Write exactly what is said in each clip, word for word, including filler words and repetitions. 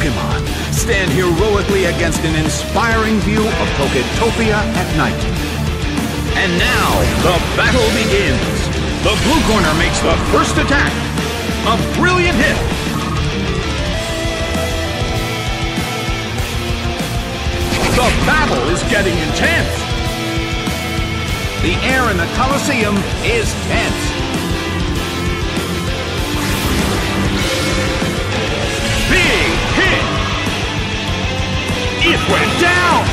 Pokemon stand heroically against an inspiring view of Poketopia at night. And now, the battle begins. The blue corner makes the first attack. A brilliant hit. The battle is getting intense. The air in the Colosseum is tense. Big hit! It went down!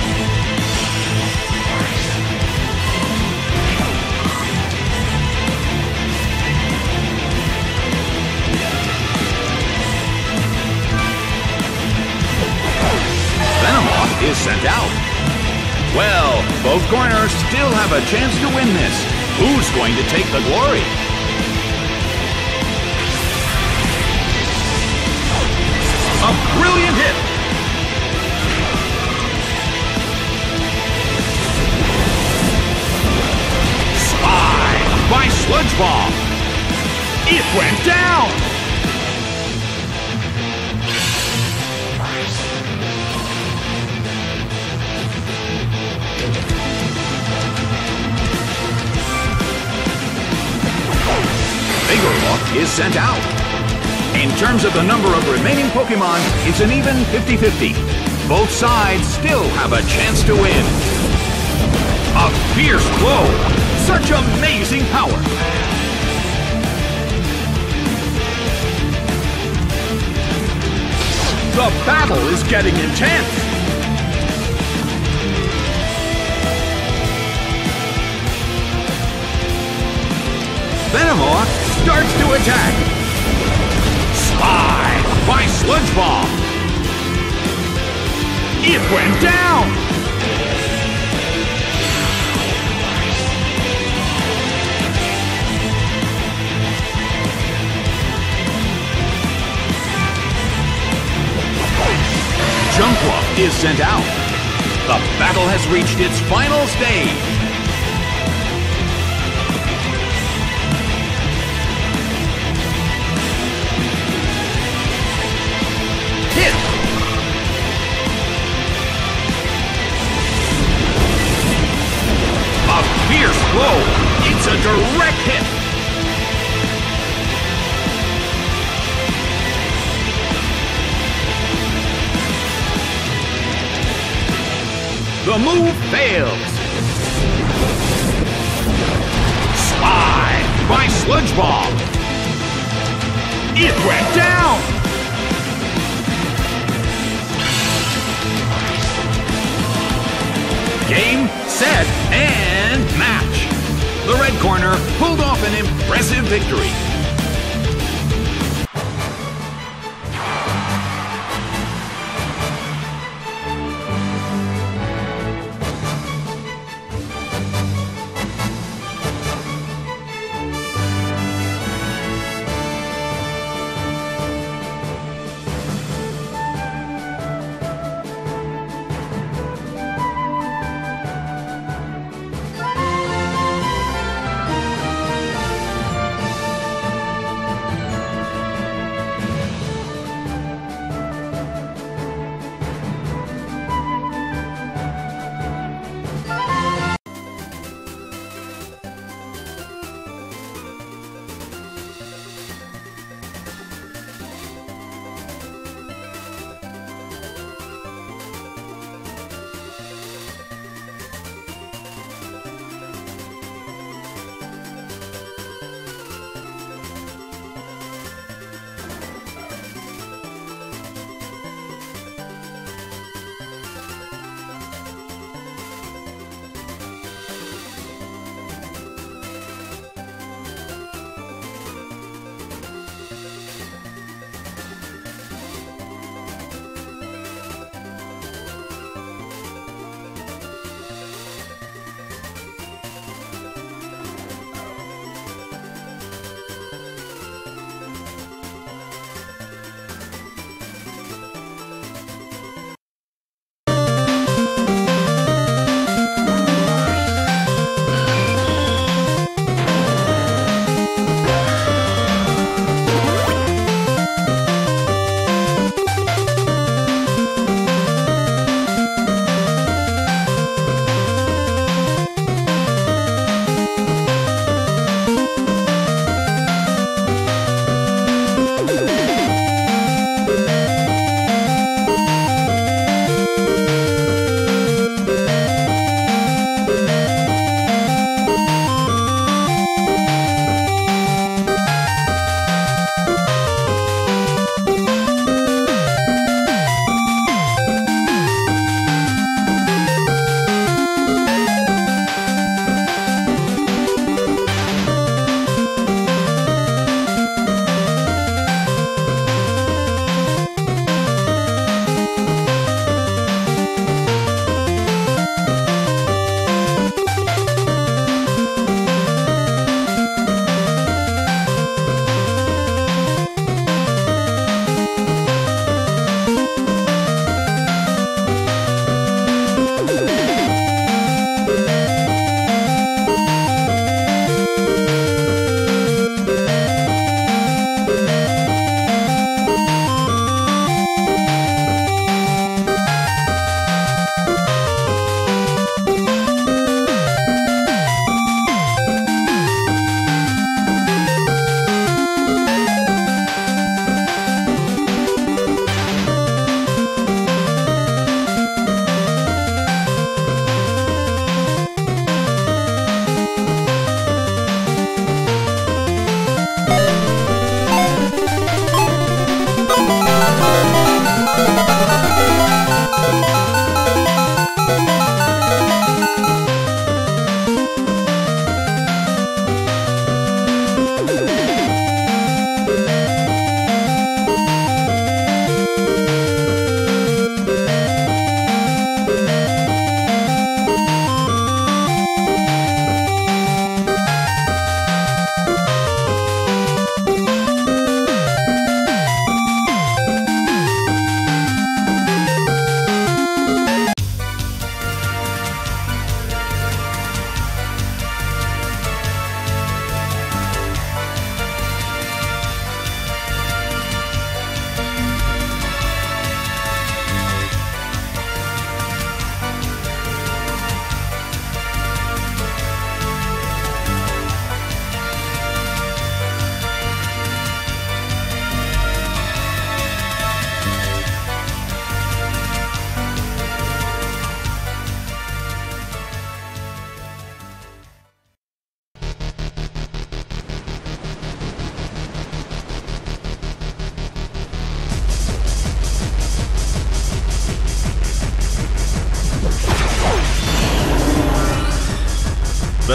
Venomoth is sent out. Well, both corners still have a chance to win this. Who's going to take the glory? A brilliant hit! Spy by Sludge Bomb! It went down! Vigoroth is sent out. In terms of the number of remaining Pokemon, it's an even fifty fifty. Both sides still have a chance to win. A fierce blow! Such amazing power! The battle is getting intense! Venomoth starts to attack! Spy by Sludge Bomb! It went down! Junkruff is sent out. The battle has reached its final stage. Hit! A fierce blow! It's a direct hit! The move fails! Spy by Sludge Bomb! It went down! Game, set, and match! The red corner pulled off an impressive victory.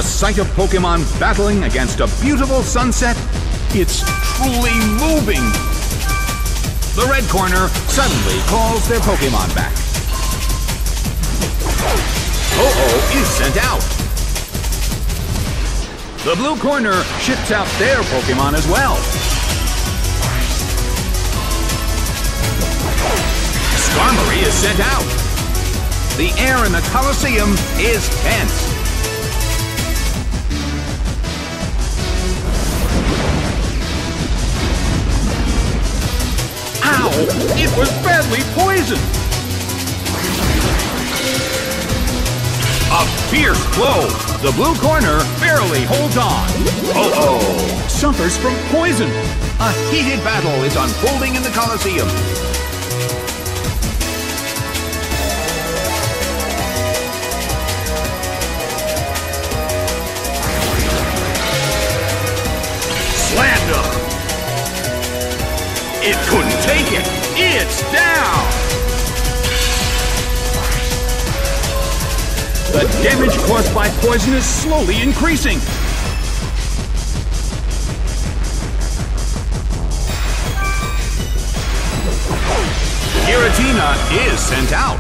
The sight of Pokemon battling against a beautiful sunset, it's truly moving. The red corner suddenly calls their Pokemon back. Ho-Oh is sent out. The blue corner ships out their Pokemon as well. Skarmory is sent out. The air in the Colosseum is tense. Ow! It was badly poisoned! A fierce blow! The blue corner barely holds on. Uh-oh! Suffers from poison. A heated battle is unfolding in the Colosseum. Slammed him! It couldn't take it! It's down! The damage caused by poison is slowly increasing. Giratina is sent out.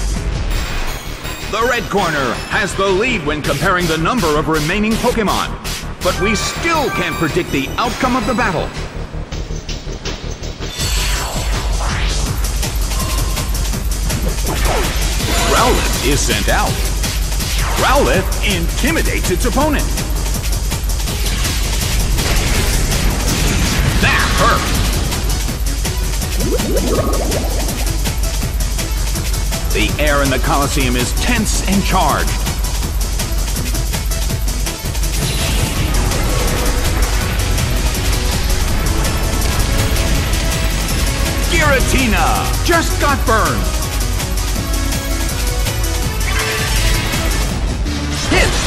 The red corner has the lead when comparing the number of remaining Pokemon, but we still can't predict the outcome of the battle. Growlithe is sent out. Growlithe intimidates its opponent. That hurt. The air in the Colosseum is tense and charged. Giratina just got burned. Hit!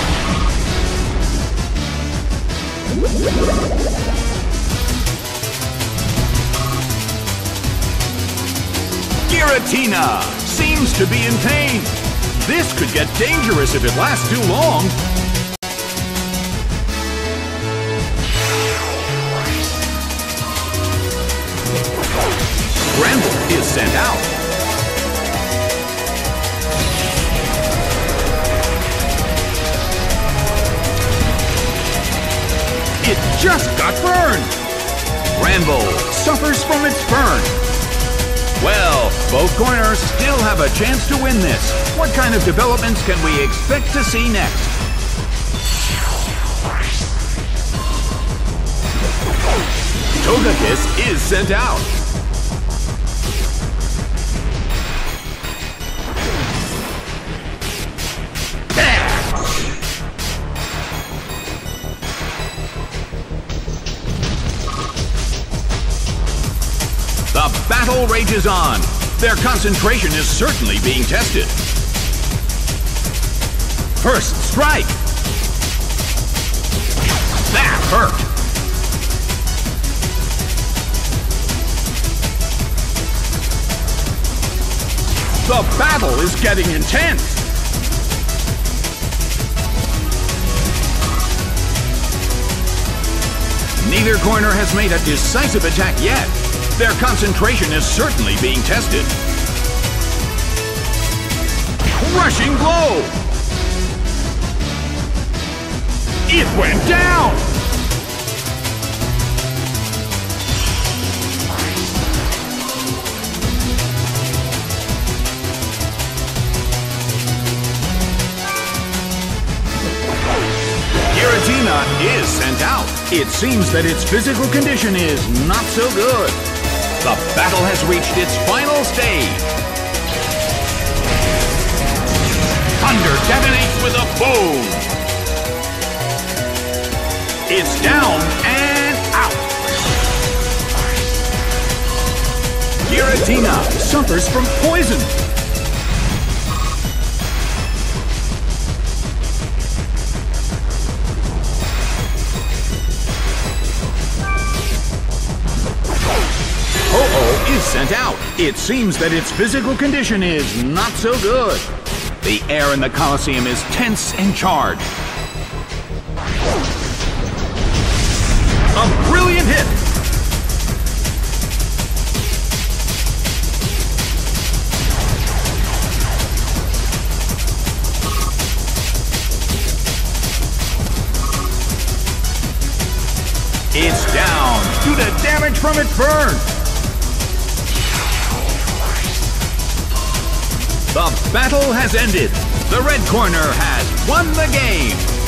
Giratina seems to be in pain. This could get dangerous if it lasts too long. Granbull is sent out. It just got burned! Granbull suffers from its burn. Well, both corners still have a chance to win this. What kind of developments can we expect to see next? Togekiss is sent out. The battle rages on. Their concentration is certainly being tested. First strike. That hurt. The battle is getting intense. Neither corner has made a decisive attack yet. Their concentration is certainly being tested. Crushing blow! It went down! Giratina is sent out. It seems that its physical condition is not so good. The battle has reached its final stage. Thunder detonates with a boom. It's down and out. Giratina suffers from poison. Ho-Oh is sent out. It seems that its physical condition is not so good. The air in the Colosseum is tense and charged. brilliant hit. It's down due to damage from its burn. The battle has ended. The red corner has won the game.